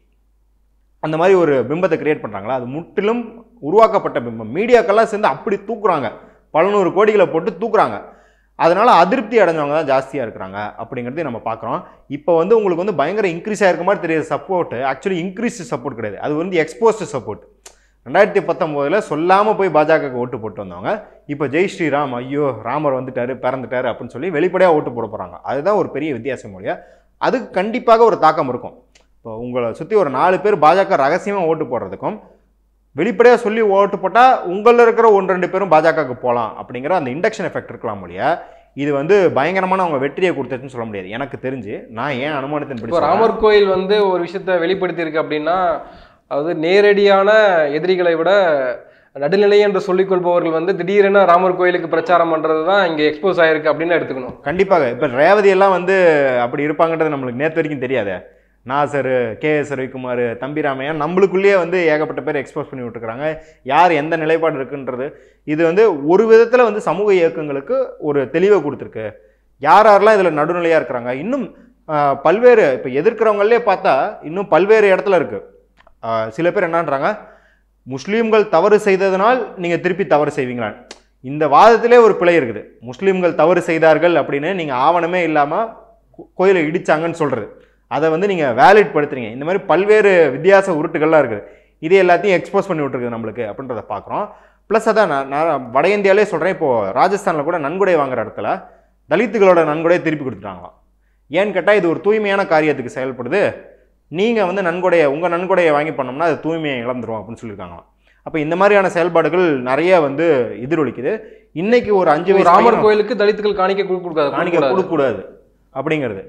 அந்த மாதிரி ஒரு பிம்பத்தை கிரியேட் பண்ணுறாங்களா, அது முற்றிலும் உருவாக்கப்பட்ட பிம்பம். மீடியாக்கெல்லாம் சேர்ந்து அப்படி தூக்குறாங்க, பல நூறு கோடிகளை போட்டு தூக்குறாங்க. அதனால் அதிருப்தி அடைஞ்சவங்க தான் ஜாஸ்தியாக இருக்கிறாங்க அப்படிங்கிறதையும் நம்ம பார்க்குறோம். இப்போ வந்து உங்களுக்கு வந்து பயங்கர இன்க்ரீஸ் ஆகிருக்க மாதிரி தெரியுது சப்போர்ட். ஆக்சுவலி இன்க்ரீஸ்டு சப்போர்ட் கிடையாது, அது வந்து எக்ஸ்போஸ்டு சப்போர்ட். ரெண்டாயிரத்தி பத்தொம்போதில் சொல்லாமல் போய் பாஜகவுக்கு ஓட்டு போட்டு வந்தவங்க இப்போ ஜெய் ஸ்ரீராம், ஐயோ ராமர் வந்துட்டார் பிறந்துட்டார் அப்படின்னு சொல்லி வெளிப்படையாக ஓட்டு போட போகிறாங்க. அதுதான் ஒரு பெரிய வித்தியாசம் இல்லையா. அதுக்கு கண்டிப்பாக ஒரு தாக்கம் இருக்கும். இப்போ உங்களை சுற்றி ஒரு நாலு பேர் பாஜக ரகசியமாக ஓட்டு போடுறதுக்கும் வெளிப்படையாக சொல்லி ஓட்டு போட்டால் உங்களில் இருக்கிற ஒன்று ரெண்டு பேரும் பாஜகவுக்கு போகலாம் அப்படிங்கிற அந்த இண்டக்ஷன் எஃபெக்ட் இருக்கலாம் இல்லையா. இது வந்து பயங்கரமான அவங்க வெற்றியை கொடுத்துச்சுன்னு சொல்ல முடியாது எனக்கு தெரிஞ்சு. நான் ஏன் அனுமானத்தின் படி ராமர் கோயில் வந்து ஒரு விஷயத்தை வெளிப்படுத்தியிருக்கு அப்படின்னா, அதாவது நேரடியான எதிரிகளை விட நடுநிலை என்று சொல்லிக் கொள்பவர்கள் வந்து திடீரென ராமர் கோயிலுக்கு பிரச்சாரம் பண்ணுறது தான் இங்கே எக்ஸ்போஸ் ஆகிருக்கு அப்படின்னு எடுத்துக்கணும். கண்டிப்பாக. இப்போ ரேவதி எல்லாம் வந்து அப்படி இருப்பாங்கன்றது நம்மளுக்கு நேற்று வரைக்கும் தெரியாது. நாசர், கே எஸ் ரவிக்குமார், தம்பிராமையா நம்மளுக்குள்ளேயே வந்து ஏகப்பட்ட பேர் எக்ஸ்போஸ் பண்ணி விட்டுருக்காங்க. யார் எந்த நிலைப்பாடு இருக்குன்றது இது வந்து ஒரு விதத்தில் வந்து சமூக இயக்கங்களுக்கு ஒரு தெளிவை கொடுத்துருக்கு. யார் யாரெல்லாம் இதில் நடுநிலையாக இருக்கிறாங்க. இன்னும் பல்வேறு இப்போ எதிர்க்கிறவங்களே பார்த்தா இன்னும் பல்வேறு இடத்துல இருக்குது. சில பேர் என்னன்றாங்க, முஸ்லீம்கள் தவறு செய்ததனால் நீங்கள் திருப்பி தவறு செய்வீங்களான்னு. இந்த வாதத்திலே ஒரு பிழை இருக்குது. முஸ்லீம்கள் தவறு செய்தார்கள் அப்படின்னு நீங்கள் ஆவணமே இல்லாமல் கோயிலை இடிச்சாங்கன்னு சொல்கிறது, அதை வந்து நீங்கள் வேலிட் படுத்துறீங்க. இந்த மாதிரி பல்வேறு வித்தியாச உருட்டுகள்லாம் இருக்குது. இது எல்லாத்தையும் எக்ஸ்போஸ் பண்ணி விட்டுருக்குது நம்மளுக்கு அப்படின்றத பார்க்குறோம். ப்ளஸ் அதான் நான் நான் வட இந்தியாவிலே சொல்கிறேன். இப்போது ராஜஸ்தானில் கூட நன்கொடை வாங்குற இடத்துல தலித்துகளோட நன்கொடையை திருப்பி கொடுத்துட்டாங்களாம். ஏன்னு கேட்டால் இது ஒரு தூய்மையான காரியத்துக்கு செயல்படுது, நீங்கள் வந்து நன்கொடையை உங்கள் நன்கொடையை வாங்கி பண்ணோம்னா அது தூய்மையை இழந்துரும் அப்படின்னு சொல்லியிருக்காங்களாம். அப்போ இந்த மாதிரியான செயல்பாடுகள் நிறைய வந்து எதிரொலிக்குது. இன்னைக்கு ஒரு அஞ்சு வயசு ராமர் கோயிலுக்கு தலித்துகள் காணிக்க கொடுக்கூடாது காணிக்க கொடுக்கக்கூடாது அப்படிங்கிறது.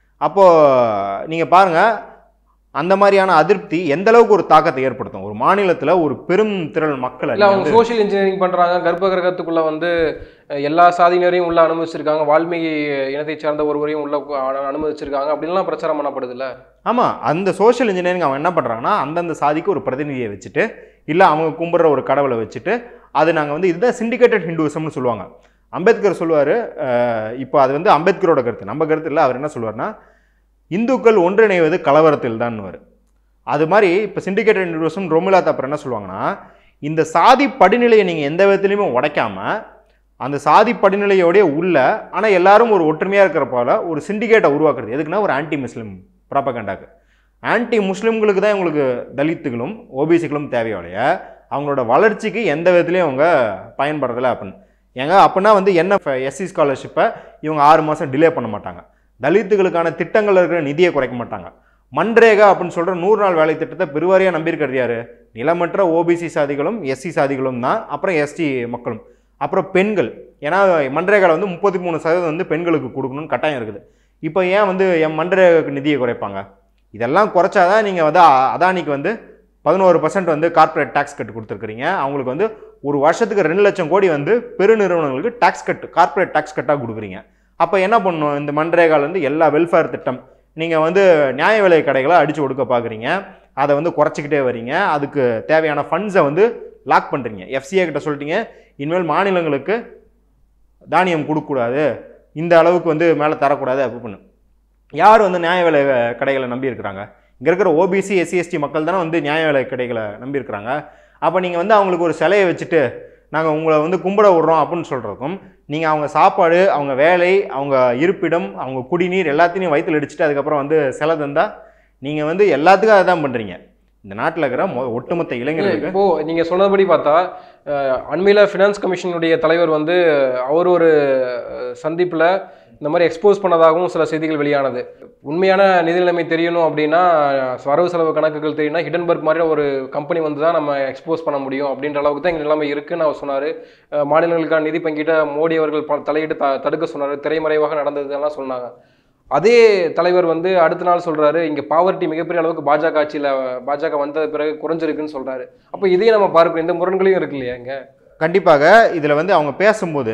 அப்போது நீங்கள் பாருங்கள், அந்த மாதிரியான அதிருப்தி எந்த அளவுக்கு ஒரு தாக்கத்தை ஏற்படுத்தும் ஒரு மாநிலத்தில் ஒரு பெரும் திரள் மக்கள். இல்லை, அவங்க சோஷியல் இன்ஜினியரிங் பண்ணுறாங்க. கர்ப்ப கிரகத்துக்குள்ளே வந்து எல்லா சாதியினரையும் உள்ள அனுமதிச்சிருக்காங்க, வால்மீகி இனத்தை சார்ந்த ஒருவரையும் உள்ள அனுமதிச்சிருக்காங்க அப்படின்லாம் பிரச்சாரம் பண்ணப்படுது இல்லை. ஆமாம், அந்த சோஷியல் இன்ஜினியரிங் அவங்க என்ன பண்ணுறாங்கன்னா, அந்தந்த சாதிக்கு ஒரு பிரதிநிதியை வச்சுட்டு இல்லை அவங்க கும்பிட்ற ஒரு கடவுளை வச்சுட்டு அது நாங்கள் வந்து இதுதான் சிண்டிகேட்டட் ஹிந்துவிசம்னு சொல்லுவாங்க. அம்பேத்கர் சொல்லுவார், இப்போ அது வந்து அம்பேத்கரோட கருத்து, நம்ம கருத்து இல்லை. அவர் என்ன சொல்லுவார்னா, இந்துக்கள் ஒன்றிணைவது கலவரத்தில் தான்னுவார். அது மாதிரி இப்போ சிண்டிகேட்டட் ஹிந்துவிசம் ரோமிலா தாப்பர் என்ன சொல்லுவாங்கன்னா, இந்த சாதி படிநிலையை நீங்கள் எந்த விதத்துலையுமே உடைக்காமல் அந்த சாதி படிநிலையோடைய உள்ள ஆனால் எல்லாரும் ஒரு ஒற்றுமையாக இருக்கிற போல ஒரு சிண்டிகேட்டை உருவாக்குறது. எதுக்குன்னா ஒரு ஆன்டி முஸ்லீம் ப்ராபகண்டாக்கு. ஆன்டி முஸ்லீம்களுக்கு தான் இவங்களுக்கு தலித்துகளும் ஓபிசிகளும் தேவையோடைய அவங்களோட வளர்ச்சிக்கு எந்த விதத்துலையும் அவங்க பயன்படுறதில்லை அப்படின்னு. ஏங்க அப்படின்னா வந்து என்ன எஸ்சி ஸ்காலர்ஷிப்பை இவங்க ஆறு மாதம் டிலே பண்ண மாட்டாங்க, தலித்துகளுக்கான திட்டங்கள் இருக்கிற நிதியை குறைக்க மாட்டாங்க. மன்ரேகா அப்படின்னு சொல்கிற நூறு நாள் வேலை திட்டத்தை பெருவாரியாக நம்பியிருக்கிறது யார்? நிலமற்ற ஓபிசி சாதிகளும் எஸ்சி சாதிகளும் தான், அப்புறம் எஸ்டி மக்களும், அப்புறம் பெண்கள். ஏன்னா மன்ரேகாவில் வந்து முப்பத்தி மூணு சதவீதம் வந்து பெண்களுக்கு கொடுக்கணும்னு கட்டாயம் இருக்குது. இப்போ ஏன் வந்து என் மன்ரேகாவுக்கு நிதியை குறைப்பாங்க? இதெல்லாம் குறைச்சாதான் நீங்கள் வந்து அதானிக்கு வந்து பதினோரு பர்சன்ட் வந்து கார்பரேட் டேக்ஸ் கட்டு கொடுத்துருக்குறீங்க. அவங்களுக்கு வந்து ஒரு வருஷத்துக்கு ரெண்டு லட்சம் கோடி வந்து பெருநிறுவனங்களுக்கு டேக்ஸ் கட்டு கார்பரேட் டேக்ஸ் கட்டாக கொடுக்குறீங்க. அப்போ என்ன பண்ணணும்? இந்த மன்ரேகாலேருந்து எல்லா வெல்ஃபேர் திட்டம் நீங்கள் வந்து நியாய விலை கடைகளை அடித்து ஒடுக்க பார்க்குறீங்க, அதை வந்து குறைச்சிக்கிட்டே வரீங்க. அதுக்கு தேவையான ஃபண்ட்ஸை வந்து லாக் பண்ணுறீங்க. எஃப்சிஏ கிட்ட சொல்லிட்டீங்க இனிமேல் மாநிலங்களுக்கு தானியம் கொடுக்கக்கூடாது, இந்த அளவுக்கு வந்து மேலே தரக்கூடாது அப்படி பண்ணு. யார் வந்து நியாய விலை கடைகளை நம்பி இருக்கிறாங்க? இங்கே இருக்கிற ஓபிசி எஸ்சி எஸ்டி மக்கள் தானே வந்து நியாய விலை கடைகளை நம்பி இருக்கிறாங்க. அப்போ நீங்கள் வந்து அவங்களுக்கு ஒரு சிலையை வச்சுட்டு நாங்கள் உங்களை வந்து கும்பிட விடுறோம் அப்படின்னு சொல்கிறதுக்கும், நீங்கள் அவங்க சாப்பாடு, அவங்க வேலை, அவங்க இருப்பிடம், அவங்க குடிநீர் எல்லாத்தையும் வயிற்றில் அடிச்சுட்டு அதுக்கப்புறம் வந்து சிலை தந்தால் நீங்கள் வந்து எல்லாத்துக்கும் அதை தான் பண்ணுறீங்க. இந்த நாட்டில் இருக்கிற ஒட்டுமொத்த இளைஞர்களுக்கு இப்போ நீங்கள் சொன்னபடி பார்த்தா அண்மையில் ஃபினான்ஸ் கமிஷனுடைய தலைவர் வந்து அவர் ஒரு சந்திப்பில் இந்த மாதிரி எக்ஸ்போஸ் பண்ணதாகவும் சில செய்திகள் வெளியானது. உண்மையான நிதி நிலைமை தெரியணும் அப்படின்னா, வரவு செலவு கணக்குகள் தெரியும்னா ஹிடன்பர்க் மாதிரி ஒரு கம்பெனி வந்து தான் நம்ம எக்ஸ்போஸ் பண்ண முடியும் அப்படின்ற அளவுக்கு தான் எங்கள் நிலைமை இருக்குன்னு அவர் சொன்னார். மாநிலங்களுக்கான நிதி பங்கீட்டை மோடி அவர்கள் தலையிட்டு த தடுக்க சொன்னார். திரைமறைவாக நடந்ததுலாம் சொன்னாங்க. அதே தலைவர் வந்து அடுத்த நாள் சொல்றாரு, இங்க பாவர்ட்டி மிகப்பெரிய அளவுக்கு பாஜக ஆட்சியில் பாஜக வந்த பிறகு குறைஞ்சிருக்குன்னு சொல்றாரு. அப்போ இதையும் நம்ம பார்க்கணும், இந்த முரண்களையும் இருக்கு இல்லையா இங்க? கண்டிப்பாக இதில் வந்து அவங்க பேசும்போது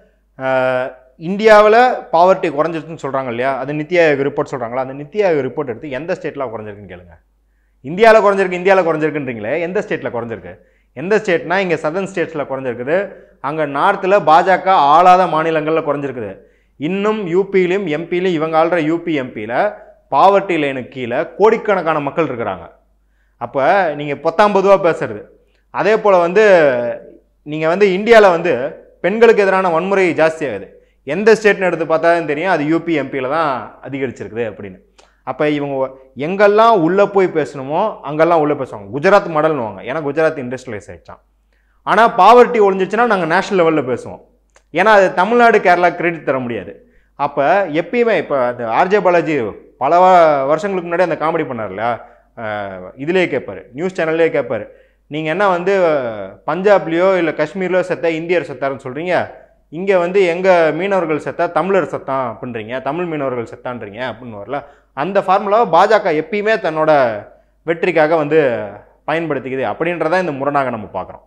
இந்தியாவில் பாவர்ட்டி குறைஞ்சிருக்குன்னு சொல்கிறாங்க இல்லையா, அது நித்தி ஆயோக் ரிப்போர்ட் சொல்கிறாங்களா, அந்த நித்தி ஆயோக் ரிப்போர்ட் எடுத்து எந்த ஸ்டேட்டில் குறைஞ்சிருக்குன்னு கேளுங்க. இந்தியாவில் குறைஞ்சிருக்கு இந்தியாவில் குறைஞ்சிருக்குன்றீங்களே, எந்த ஸ்டேட்டில் குறைஞ்சிருக்கு? எந்த ஸ்டேட்னா இங்கே சதர்ன் ஸ்டேட்ஸில் குறைஞ்சிருக்குது, அங்கே நார்த்தில் பாஜக ஆளாத மாநிலங்களில் குறைஞ்சிருக்குது. இன்னும் யூபியிலையும் எம்பிலையும் இவங்க ஆள்ற யூபி எம்பியில் பாவர்ட்டி லைனுக்கு கீழே கோடிக்கணக்கான மக்கள் இருக்கிறாங்க. அப்போ நீங்கள் பத்தாம் பொதுவாக பேசுறது. அதே போல் வந்து நீங்கள் வந்து இந்தியாவில் வந்து பெண்களுக்கு எதிரான வன்முறை ஜாஸ்தி ஆகுது. எந்த ஸ்டேட்னு எடுத்து பார்த்தாலும் தெரியும் அது யூபி எம்பியில் தான் அதிகரிச்சிருக்குது அப்படின்னு. அப்போ இவங்க எங்கெல்லாம் உள்ளே போய் பேசணுமோ அங்கெல்லாம் உள்ளே பேசுவாங்க. குஜராத் மாடல்னுவாங்க, ஏன்னா குஜராத் இண்டஸ்ட்ரியலைஸ் ஆகிடுச்சான். ஆனால் பாவர்ட்டி ஒழிஞ்சிச்சுன்னா நாங்கள் நேஷனல் லெவலில் பேசுவோம், ஏன்னா அது தமிழ்நாடு கேரளா கிரெடிட் தர முடியாது. அப்போ எப்பயுமே இப்போ அந்த ஆர்ஜே பாலாஜி பல வருஷங்களுக்கு முன்னாடி அந்த காமெடி பண்ணார்ல, இதுலேயே கேட்பார், நியூஸ் சேனல்லே கேட்பார், நீங்கள் என்ன வந்து பஞ்சாப்லேயோ இல்லை காஷ்மீர்லையோ செத்தா இந்தியர் செத்தாருன்னு சொல்கிறீங்க, இங்கே வந்து எங்கள் மீனவர்கள் செத்தா தமிழர் செத்தான் அப்படின்றீங்க, தமிழ் மீனவர்கள் செத்தான்றீங்க அப்படின்னு வரல. அந்த ஃபார்முலாவை பாஜக எப்பயுமே தன்னோட வெற்றிக்காக வந்து பயன்படுத்திக்குது அப்படின்றத இந்த முரணாக நம்ம பார்க்குறோம்.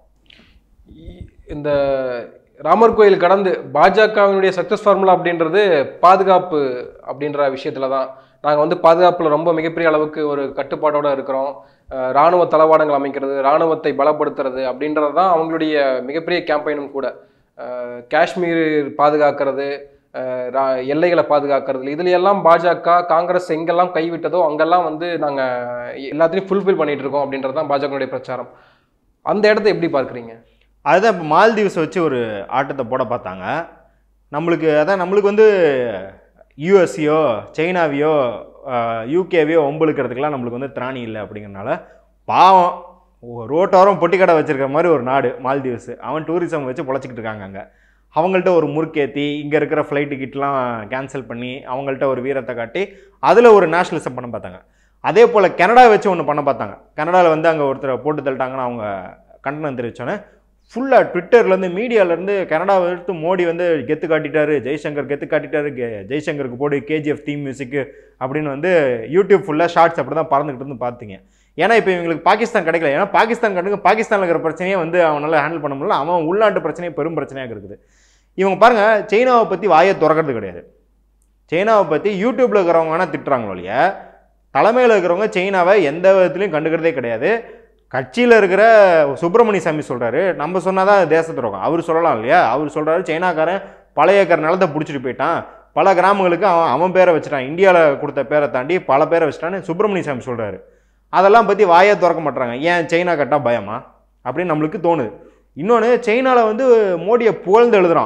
இந்த ராமர் கோயில் கடந்து பாஜகவினுடைய சக்ஸஸ் ஃபார்முலா அப்படின்றது பாதுகாப்பு அப்படின்ற விஷயத்தில் தான். நாங்கள் வந்து பாதுகாப்பில் ரொம்ப மிகப்பெரிய அளவுக்கு ஒரு கட்டுப்பாட்டோடு இருக்கிறோம். இராணுவ தளவாடங்கள் அமைக்கிறது, இராணுவத்தை பலப்படுத்துறது அப்படின்றது தான் அவங்களுடைய மிகப்பெரிய கேம்பெயினும் கூட. காஷ்மீர் பாதுகாக்கிறது, எல்லைகளை பாதுகாக்கிறது, இதுல எல்லாம் பாஜக காங்கிரஸ் எங்கெல்லாம் கைவிட்டதோ அங்கெல்லாம் வந்து நாங்கள் எல்லாத்தையும் ஃபுல்ஃபில் பண்ணிட்டு இருக்கோம் அப்படின்றது தான் பாஜகனுடைய பிரச்சாரம். அந்த இடத்த எப்படி பார்க்குறீங்க? அதுதான் இப்போ மால்தீவ்ஸை வச்சு ஒரு ஆட்டத்தை போட பார்த்தாங்க. நம்மளுக்கு அதான் நம்மளுக்கு வந்து யூஎஸ்சியோ சைனாவையோ யூகேவையோ ஒம்பளுக்கிறதுக்கெல்லாம் நம்மளுக்கு வந்து திராணி இல்லை அப்படிங்கிறனால பாவம் ரோட்டோரம் பொட்டி கடை வச்சுருக்க மாதிரி ஒரு நாடு மால்தீவ்ஸ். அவன் டூரிசம் வச்சு பொழைச்சிக்கிட்டு இருக்காங்க. அங்கே அவங்கள்ட்ட ஒரு முறுக்கேற்றி இங்கே இருக்கிற ஃப்ளைட் டிக்கெட்லாம் கேன்சல் பண்ணி அவங்கள்ட்ட ஒரு வீரத்தை காட்டி அதில் ஒரு நேஷ்னலிசம் பண்ண பார்த்தாங்க. அதே போல் கனடா வச்சு ஒன்று பண்ண பார்த்தாங்க. கனடாவில் வந்து அங்கே ஒருத்தரை போட்டு தள்ளிட்டாங்கன்னு அவங்க கண்டனம் தெரிவித்தோன்னே ஃபுல்லாக ட்விட்டர்லேருந்து மீடியாவிலேருந்து கனடாவை எடுத்து மோடி வந்து கெத்து காட்டிட்டாரு, ஜெய்சங்கர் கெத்து காட்டிட்டாரு, ஜெய்சங்கருக்கு போடு கேஜிஎஃப் தீம் மியூசிக்கு அப்படின்னு வந்து யூடியூப் ஃபுல்லாக ஷார்ட்ஸ் அப்படி தான் பறந்துக்கிட்டு இருந்து பார்த்தீங்க. ஏன்னா இப்போ இவங்களுக்கு பாகிஸ்தான் கிடைக்கல, ஏன்னா பாகிஸ்தான் கணக்கு பாகிஸ்தானில் இருக்கிற பிரச்சனையே வந்து அவனால் ஹேண்டில் பண்ண முடியல, அவன் உள்நாட்டு பிரச்சனையே பெரும் பிரச்சனையாக இருக்குது. இவங்க பாருங்கள், சைனாவை பற்றி வாயை திறக்கிறது கிடையாது. சைனாவை பற்றி யூடியூப்பில் இருக்கிறவங்க வேணால் திட்டுறாங்களோ இல்லையா, தலைமையில் இருக்கிறவங்க சைனாவை எந்த விதத்துலையும் கண்டுக்கிறதே கிடையாது. கட்சியில் இருக்கிற சுப்பிரமணிய சாமி சொல்கிறாரு, நம்ம சொன்னால் தான் தேச துரோகம், அவர் சொல்லலாம் இல்லையா. அவர் சொல்கிறாரு சைனாக்காரன் பல ஏக்கர் நிலத்தை பிடிச்சிட்டு போயிட்டான், பல கிராமங்களுக்கு அவன் அவன் பேரை வச்சுட்டான், இந்தியாவில் கொடுத்த பேரை தாண்டி பல பேரை வச்சுட்டான்னு சுப்பிரமணிய சாமி சொல்கிறாரு. அதெல்லாம் பற்றி வாயை திறக்க மாட்டாங்க. ஏன் சைனா கட்டா பயமா அப்படின்னு நம்மளுக்கு தோணுது. இன்னொன்று, சைனாவில் வந்து மோடியை புகழ்ந்து எழுதுகிறான்,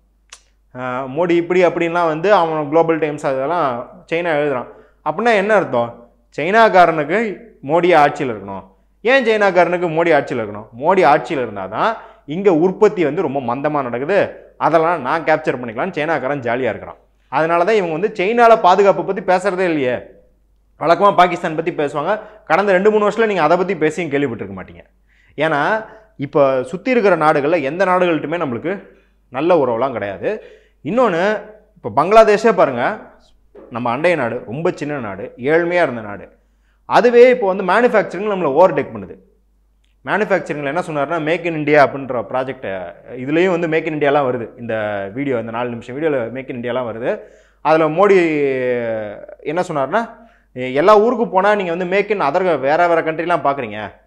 மோடி இப்படி அப்படின்லாம் வந்து அவன் குளோபல் டைம்ஸ் அதெல்லாம் சைனா எழுதுகிறான். அப்படின்னா என்ன அர்த்தம்? சைனாக்காரனுக்கு மோடியை ஆட்சியில் இருக்கணும். ஏன் சைனாக்காரனுக்கு மோடி ஆட்சியில் இருக்கணும்? மோடி ஆட்சியில் இருந்தால் தான் இங்கே உற்பத்தி வந்து ரொம்ப மந்தமாக நடக்குது, அதெல்லாம் நான் கேப்சர் பண்ணிக்கலான்னு சைனாக்காரன் ஜாலியாக இருக்கிறான். அதனால தான் இவங்க வந்து சைனாவில் பாதுகாப்பை பற்றி பேசுகிறதே இல்லையே. வழக்கமாக பாகிஸ்தான் பற்றி பேசுவாங்க. கடந்த ரெண்டு மூணு வருஷத்தில் நீங்கள் அதை பற்றி பேசியும் கேள்விப்பட்டிருக்க மாட்டீங்க. ஏன்னா இப்போ சுற்றி இருக்கிற நாடுகளில் எந்த நாடுகள்ட்டுமே நம்மளுக்கு நல்ல உறவுலாம் கிடையாது. இன்னொன்று, இப்போ பங்களாதேஷே பாருங்கள், நம்ம அண்டைய நாடு, ரொம்ப சின்ன நாடு, ஏழ்மையாக இருந்த நாடு. அதுவே இப்போ வந்து மேனுஃபேக்சரிங் நம்மளை ஓவர்டேக் பண்ணுது. மேனுஃபேக்சரிங்கில் என்ன சொன்னார்னா மேக் இன் இண்டியா அப்படின்ற ப்ராஜெக்டை, இதுலேயும் வந்து மேக் இன் இண்டியாலாம் வருது. இந்த வீடியோ, இந்த நாலு நிமிஷம் வீடியோவில் மேக் இன் இண்டியாலாம் வருது. அதில் மோடி என்ன சொன்னார்னா, எல்லா ஊருக்கு போனால் நீங்கள் வந்து மேக் இன் அதர் வேறு வேறு கண்ட்ரிலாம் பார்க்குறீங்க,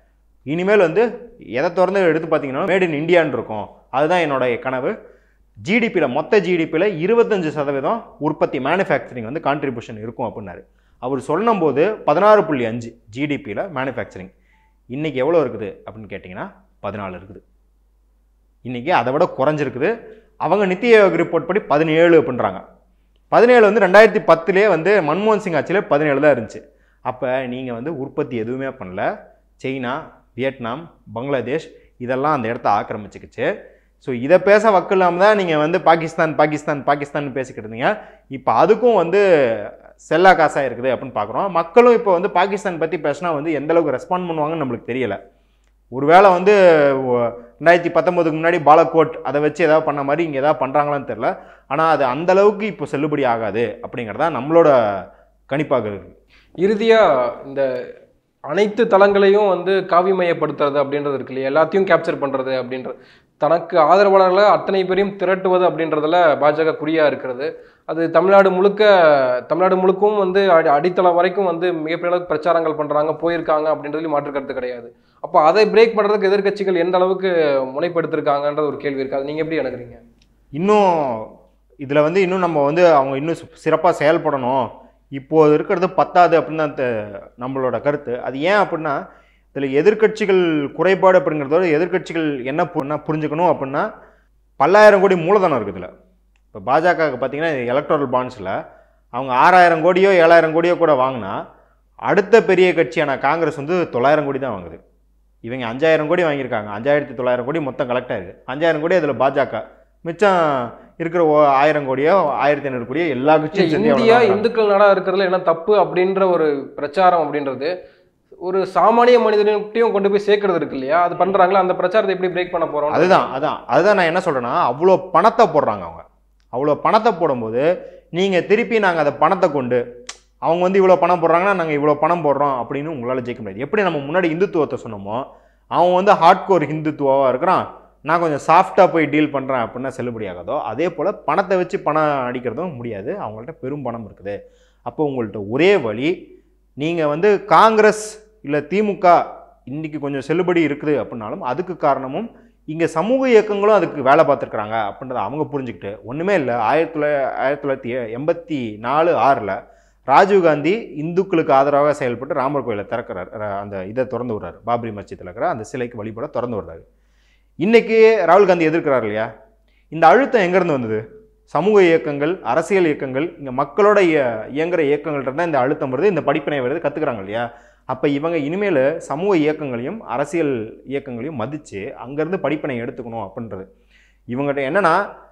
இனிமேல் வந்து எதை திறந்து எடுத்து பார்த்தீங்கன்னா மேட் இன் இந்தியான்னு இருக்கும். அதுதான் என்னோட கனவு. ஜிடிபியில் மொத்த ஜிடிபியில் இருபத்தஞ்சு சதவீதம் உற்பத்தி மேனுஃபேக்சரிங் வந்து கான்ட்ரிபியூஷன் இருக்கும் அப்படின்னாரு. அவர் சொல்லும்போது பதினாறு புள்ளி அஞ்சு ஜிடிபியில் மேனுஃபேக்சரிங். இன்றைக்கி எவ்வளோ இருக்குது அப்படின்னு கேட்டிங்கன்னா பதினாலு இருக்குது. இன்றைக்கி அதை விட குறைஞ்சிருக்குது. அவங்க நித்தி ஆயோக் ரிப்போர்ட் படி பதினேழு அப்படின்றாங்க. பதினேழு வந்து ரெண்டாயிரத்தி பத்துலேயே வந்து மன்மோகன் சிங் ஆட்சியிலே பதினேழு தான் இருந்துச்சு. அப்போ நீங்கள் வந்து உற்பத்தி எதுவுமே பண்ணல. சைனா, வியட்நாம், பங்களாதேஷ் இதெல்லாம் அந்த இடத்த ஆக்கிரமிச்சுக்கிச்சு. ஸோ இதை பேச வக்கில்லாமல் தான் நீங்கள் வந்து பாகிஸ்தான் பாகிஸ்தான் பாகிஸ்தான் பேசிக்கிட்டு இருந்தீங்க. இப்போ அதுக்கும் வந்து செல்லா காசாக இருக்குது அப்படின்னு பார்க்குறோம். மக்களும் இப்போ வந்து பாகிஸ்தான் பற்றி பேசினா வந்து எந்தளவுக்கு ரெஸ்பாண்ட் பண்ணுவாங்கன்னு நம்மளுக்கு தெரியலை. ஒருவேளை வந்து ரெண்டாயிரத்தி பத்தொம்போதுக்கு முன்னாடி பாலக்கோட் அதை வச்சு எதாவது பண்ண மாதிரி இங்கே எதாவது பண்ணுறாங்களான்னு தெரில. ஆனால் அது அந்தளவுக்கு இப்போ செல்லுபடி ஆகாது அப்படிங்கிறதா நம்மளோட கணிப்பாக இருக்குது. இறுதியாக இந்த அனைத்து தளங்களையும் வந்து காவிமயப்படுத்துறது அப்படின்றது இருக்கு இல்லையா, எல்லாத்தையும் கேப்சர் பண்ணுறது அப்படின்றது, தனக்கு ஆதரவாளர்களை அத்தனை பேரையும் திரட்டுவது அப்படின்றதுல பாஜக குறியாக இருக்கிறது. அது தமிழ்நாடு முழுக்க தமிழ்நாடு முழுக்கவும் வந்து அடி அடித்தளம் வரைக்கும் வந்து மிகப்பெரிய அளவுக்கு பிரச்சாரங்கள் பண்ணுறாங்க, போயிருக்காங்க அப்படின்றதுலையும் மாற்று கருத்து கிடையாது. அப்போ அதை பிரேக் பண்ணுறதுக்கு எதிர்கட்சிகள் எந்த அளவுக்கு முனைப்படுத்திருக்காங்கன்றது ஒரு கேள்வி இருக்குது. அது நீங்கள் எப்படி நினைக்கிறீங்க? இன்னும் இதில் வந்து இன்னும் நம்ம வந்து அவங்க இன்னும் சிறப்பாக செயல்படணும், இப்போது இருக்கிறது பத்தாது அப்படின்னு தான் நம்மளோட கருத்து. அது ஏன் அப்படின்னா இதில் எதிர்கட்சிகள் குறைபாடு அப்படிங்கிறதோட எதிர்கட்சிகள் என்ன புரிஞ்சுக்கணும் அப்படின்னா பல்லாயிரம் கோடி மூலதனம் இருக்குது இதில். இப்போ பாஜகவுக்கு பார்த்தீங்கன்னா எலக்ட்ரல் பாண்ட்ஸில் அவங்க ஆறாயிரம் கோடியோ ஏழாயிரம் கோடியோ கூட வாங்கினா அடுத்த பெரிய கட்சியான காங்கிரஸ் வந்து தொள்ளாயிரம் கோடி தான் வாங்குது. இவங்க அஞ்சாயிரம் கோடி வாங்கியிருக்காங்க. அஞ்சாயிரத்தி தொள்ளாயிரம் கோடி மொத்தம் கலெக்ட் ஆயிருக்கு. அஞ்சாயிரம் கோடி அதில் பாஜக, மிச்சம் இருக்கிற ஆயிரம் கோடியோ ஆயிரத்தி ஐநூறு கோடியோ எல்லா கட்சியும் இந்தியா இந்துக்கள் நாடாக இருக்கிறதுல என்ன தப்பு அப்படின்ற ஒரு பிரச்சாரம் அப்படின்றது ஒரு சாமானிய மனிதனையும் கொண்டு போய் சேர்க்கறது இருக்கு இல்லையா, அது பண்றாங்களா? அந்த பிரச்சாரத்தை எப்படி பிரேக் பண்ண போறோம்? அதுதான் அதான் அதுதான் நான் என்ன சொல்றேன்னா, அவ்வளோ பணத்தை போடுறாங்க அவங்க. அவ்வளோ பணத்தை போடும்போது நீங்கள் திருப்பி நாங்கள் அதை பணத்தை கொண்டு அவங்க வந்து இவ்வளோ பணம் போடுறாங்கன்னா நாங்கள் இவ்வளோ பணம் போடுறோம் அப்படின்னு உங்களால் ஜெயிக்க முடியாது. எப்படி நம்ம முன்னாடி இந்துத்துவத்தை சொன்னோமோ அவன் வந்து ஹார்ட்கோர் ஹிந்துத்துவாக இருக்கிறான், நான் கொஞ்சம் சாஃப்டாக போய் டீல் பண்ணுறேன் அப்படின்னா செல்லுபடி ஆகாதோ அதே போல் பணத்தை வச்சு பணம் அடிக்கிறதும் முடியாது. அவங்கள்ட்ட பெரும் பணம் இருக்குது. அப்போ உங்கள்கிட்ட ஒரே வழி, நீங்கள் வந்து காங்கிரஸ் இல்லை திமுக இன்றைக்கி கொஞ்சம் செல்லுபடி இருக்குது அப்படின்னாலும் அதுக்கு காரணமும் இங்கே சமூக இயக்கங்களும் அதுக்கு வேலை பார்த்துருக்குறாங்க அப்படின்றத அவங்க புரிஞ்சுக்கிட்டு ஒன்றுமே இல்லை. ஆயிரத்தி தொள்ளாயிரத்தி ஆயிரத்தி தொள்ளாயிரத்தி எண்பத்தி நாலு ஆறில் ராஜீவ்காந்தி இந்துக்களுக்கு ஆதரவாக செயல்பட்டு ராமர் கோயிலை திறக்கிறார், அந்த இதை திறந்து விடுறாரு, பாபரி மஸ்ஜித்தில் இருக்கிற அந்த சிலைக்கு வழிபட திறந்து விடுறாரு. இன்றைக்கி ராகுல் காந்தி எதிர்க்கிறார் இல்லையா, இந்த அழுத்தம் எங்கேருந்து வந்தது? சமூக இயக்கங்கள், அரசியல் இயக்கங்கள், இங்கே மக்களோட இயங்குகிற இயக்கங்கள்ட்ட தான் இந்த அழுத்தம் வருது, இந்த படிப்பினை வருது, கற்றுக்குறாங்க இல்லையா. அப்போ இவங்க இனிமேல் சமூக இயக்கங்களையும் அரசியல் இயக்கங்களையும் மதித்து அங்கேருந்து படிப்பினை எடுத்துக்கணும் அப்படின்றது. இவங்ககிட்ட என்னென்னா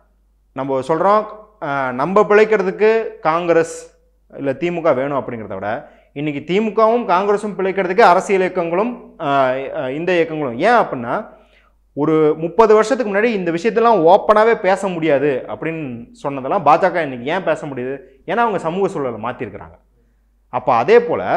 நம்ம சொல்கிறோம், நம்ம பிழைக்கிறதுக்கு காங்கிரஸ் இல்லை திமுக வேணும் அப்படிங்கிறத விட இன்றைக்கி திமுகவும் காங்கிரஸும் பிழைக்கிறதுக்கு அரசியல் இயக்கங்களும் இந்த இயக்கங்களும். ஏன் அப்படின்னா ஒரு முப்பது வருஷத்துக்கு முன்னாடி இந்த விஷயத்தெல்லாம் ஓப்பனாகவே பேச முடியாது அப்படின்னு சொன்னதெல்லாம் பாஜக இன்றைக்கி ஏன் பேச முடியுது? ஏன்னா அவங்க சமூக சூழலை மாற்றிருக்கிறாங்க. அப்போ அதே போல்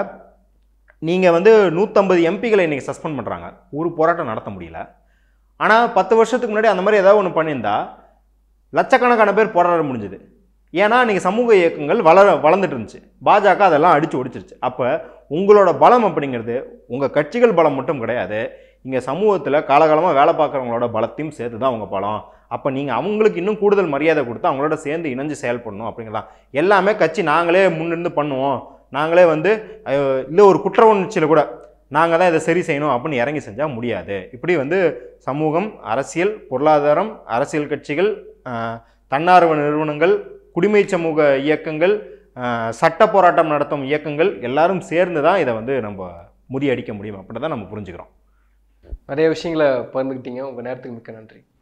நீங்கள் வந்து நூற்றம்பது எம்பிகளை இன்றைக்கி சஸ்பெண்ட் பண்ணுறாங்க, ஒரு போராட்டம் நடத்த முடியல. ஆனால் பத்து வருஷத்துக்கு முன்னாடி அந்த மாதிரி ஏதாவது ஒன்று பண்ணியிருந்தா லட்சக்கணக்கான பேர் போராட முடிஞ்சுது. ஏன்னா இன்றைக்கி சமூக இயக்கங்கள் வளர வளர்ந்துட்டு இருந்துச்சு, பாஜக அதெல்லாம் அடித்து ஒடிச்சிருச்சு. அப்போ உங்களோட பலம் அப்படிங்கிறது உங்கள் கட்சிகள் பலம் மட்டும் கிடையாது, இங்கே சமூகத்தில் காலகாலமாக வேலை பார்க்குறவங்களோட பலத்தையும் சேர்த்து தான் அவங்க பலம். அப்போ நீங்கள் அவங்களுக்கு இன்னும் கூடுதல் மரியாதை கொடுத்து அவங்களோட சேர்ந்து இணைஞ்சு செயல்படணும் அப்படிங்கிறதான். எல்லாமே கட்சி நாங்களே முன்னிருந்து பண்ணுவோம், நாங்களே வந்து இல்லை ஒரு குற்ற உணர்ச்சியில் கூட நாங்கள் தான் இதை சரி செய்யணும் அப்படின்னு இறங்கி செஞ்சால் முடியாது. இப்படி வந்து சமூகம், அரசியல், பொருளாதாரம், அரசியல் கட்சிகள், தன்னார்வ நிறுவனங்கள், குடிமை சமூக இயக்கங்கள், சட்ட போராட்டம் நடத்தும் இயக்கங்கள் எல்லாரும் சேர்ந்து தான் இதை வந்து நம்ம முறியடிக்க முடியும் அப்படின்னு தான் நம்ம புரிஞ்சுக்கிறோம். நிறைய விஷயங்களை பகிர்ந்துக்கிட்டீங்க. உங்கள் நேரத்துக்கு மிக்க நன்றி.